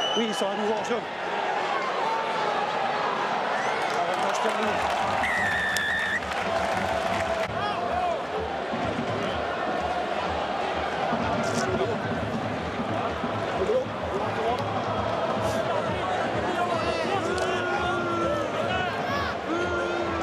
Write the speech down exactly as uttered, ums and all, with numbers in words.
Oui, ils sont à nouveau en jaune. Avantage terminé.